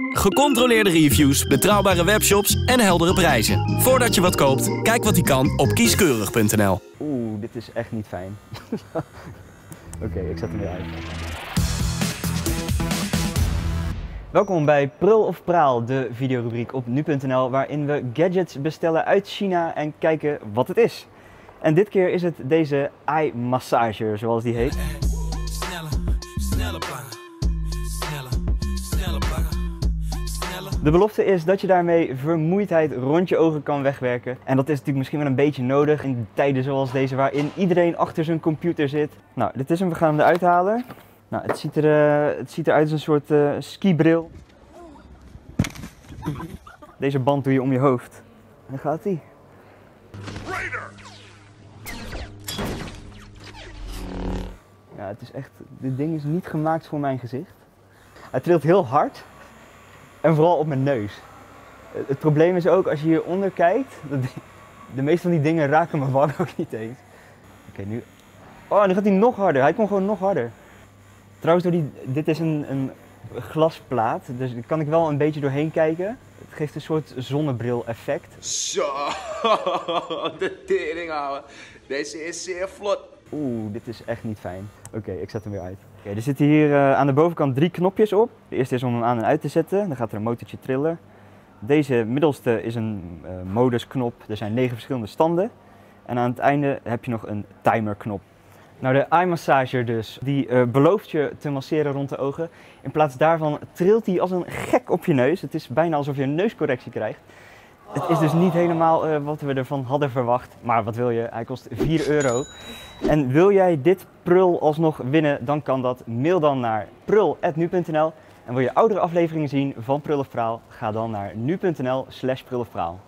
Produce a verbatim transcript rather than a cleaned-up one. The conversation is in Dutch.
Gecontroleerde reviews, betrouwbare webshops en heldere prijzen. Voordat je wat koopt, kijk wat hij kan op kieskeurig punt n l. Oeh, dit is echt niet fijn. Oké, okay, ik zet hem weer uit. Welkom bij Prul of Praal, de videorubriek op nu punt n l, waarin we gadgets bestellen uit China en kijken wat het is. En dit keer is het deze eye massager, zoals die heet. Snelle, snelle plannen. Snelle, snelle plannen. Snelle. De belofte is dat je daarmee vermoeidheid rond je ogen kan wegwerken. En dat is natuurlijk misschien wel een beetje nodig in tijden zoals deze, waarin iedereen achter zijn computer zit. Nou, dit is hem, we gaan hem eruit halen. Nou, het ziet, er, uh, het ziet eruit als een soort uh, skibril. Deze band doe je om je hoofd. En dan gaat hij. Ja, het is echt, dit ding is niet gemaakt voor mijn gezicht. Hij trilt heel hard en vooral op mijn neus. Het probleem is ook, als je hieronder kijkt, de meeste van die dingen raken mijn wang ook niet eens. Oké, nu... Oh, nu gaat hij nog harder. Hij komt gewoon nog harder. Trouwens, door die, dit is een, een glasplaat, dus daar kan ik wel een beetje doorheen kijken. Het geeft een soort zonnebril effect. Zo, de tering houden. Deze is zeer vlot. Oeh, dit is echt niet fijn. Oké, okay, ik zet hem weer uit. Okay, er zitten hier uh, aan de bovenkant drie knopjes op. De eerste is om hem aan en uit te zetten. Dan gaat er een motortje trillen. Deze middelste is een uh, modusknop. Er zijn negen verschillende standen. En aan het einde heb je nog een timerknop. Nou, de eye massager dus, die uh, belooft je te masseren rond de ogen. In plaats daarvan trilt hij als een gek op je neus. Het is bijna alsof je een neuscorrectie krijgt. Het is dus niet helemaal uh, wat we ervan hadden verwacht. Maar wat wil je? Hij kost vier euro. En wil jij dit prul alsnog winnen, dan kan dat. Mail dan naar prul punt nu punt n l. En wil je oudere afleveringen zien van Prul of Praal, ga dan naar nu punt n l slash prul of praal.